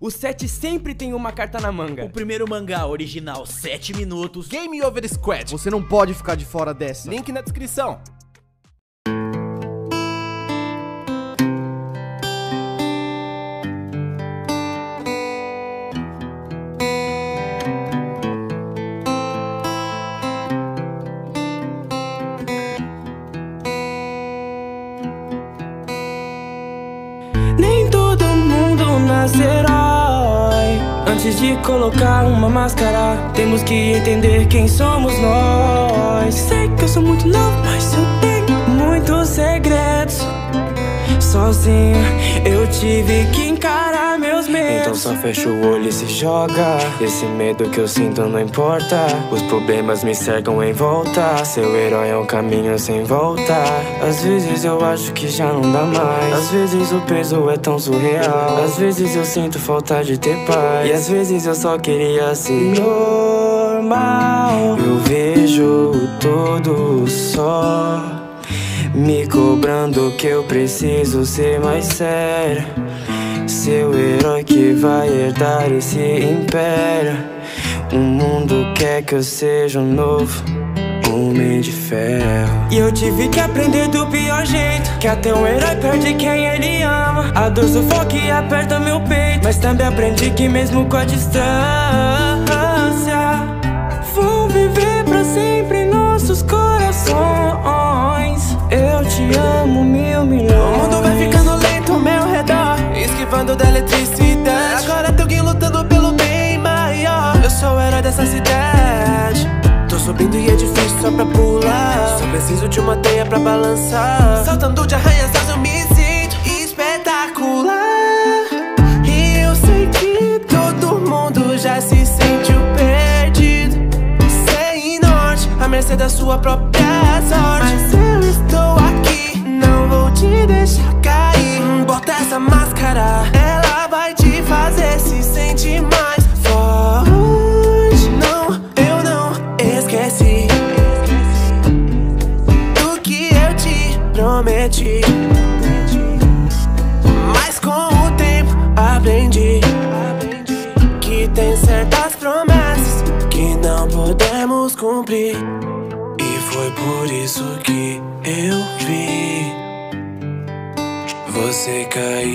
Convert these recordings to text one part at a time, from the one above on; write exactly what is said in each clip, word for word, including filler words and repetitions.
O sete sempre tem uma carta na manga. O primeiro mangá original, sete minutos. Game Over Squad. Você não pode ficar de fora dessa. Link na descrição. Nem todo mundo nasce herói. Antes de colocar uma máscara, temos que entender quem somos nós. Sei que eu sou muito novo, mas eu tenho muitos segredos. Sozinho eu tive que encarar meus medos. Então só fecha o olho e se joga. Esse medo que eu sinto não importa. Os problemas me cercam em volta. Seu herói é um caminho sem volta. Às vezes eu acho que já não dá mais. Às vezes o peso é tão surreal. Às vezes eu sinto falta de ter paz. E às vezes eu só queria ser normal. Eu vejo tudo só me cobrando que eu preciso ser mais sério. Seu herói que vai herdar esse império. O mundo quer que eu seja um novo Homem de Ferro. E eu tive que aprender do pior jeito, que até um herói perde quem ele ama. A dor sufoca e aperta meu peito, mas também aprendi que mesmo com a distância vão viver pra sempre em nossos corações. Eu te amo mil milhões. O mundo vai ficando lento ao meu redor, esquivando da eletricidade. Agora tem alguém lutando pelo bem maior. Eu sou o herói dessa cidade. Tô subindo e é difícil só pra pular. Só preciso de uma teia pra balançar. Saltando de arranha-céus eu me sinto espetacular. E eu sei que todo mundo já se sentiu perdido, sem norte, à mercê da sua própria sorte. Mas eu estou aqui, não vou te deixar cair. Bota essa máscara, ela vai te fazer se sentir mais forte. Não, eu não esqueci do que eu te prometi, mas com o tempo aprendi que tem certas promessas que não podemos cumprir. E foi por isso que eu vi você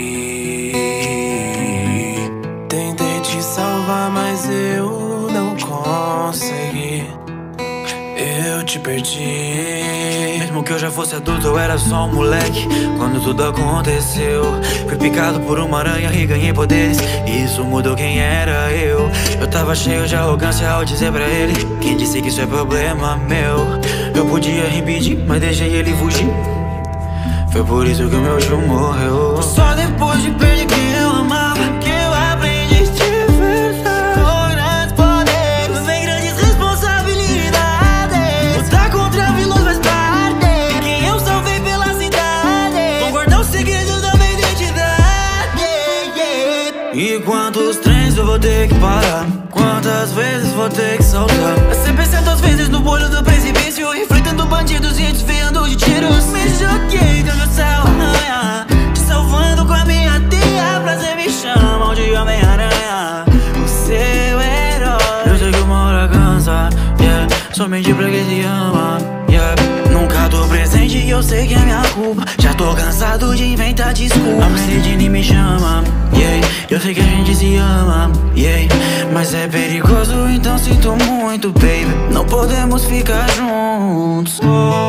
cair. Tentei te salvar, mas eu não consegui. Eu te perdi. Mesmo que eu já fosse adulto, eu era só um moleque quando tudo aconteceu. Fui picado por uma aranha e ganhei poderes, e isso mudou quem era eu. Eu tava cheio de arrogância ao dizer pra ele: quem disse que isso é problema meu? Eu podia impedir, mas deixei ele fugir. Foi por isso que o meu tio morreu. Só depois de perder quem eu amava que eu aprendi de verdade. Com grandes poderes vem grandes responsabilidades. Lutar contra vilões faz parte. Quem eu salvei pela cidade, vou guardar os segredos da minha identidade. E quantos trens eu vou ter que parar? Quantas vezes vou ter que saltar? Sempre centas vezes no olho do precipício, enfrentando bandidos e desviando de tiros. Me joguei do meu céu, te salvando com a minha teia. Prazer me chamam de Homem-Aranha, o seu herói. Eu sei que uma hora cansa, yeah, somente pra quem se ama, yeah. Nunca tô presente e eu sei que é minha culpa. Já tô cansado de inventar desculpas. A Mercedes me chama, yeah. Eu sei que a gente se ama, yeah. Mas é perigoso, então sinto muito, baby. Não podemos ficar juntos.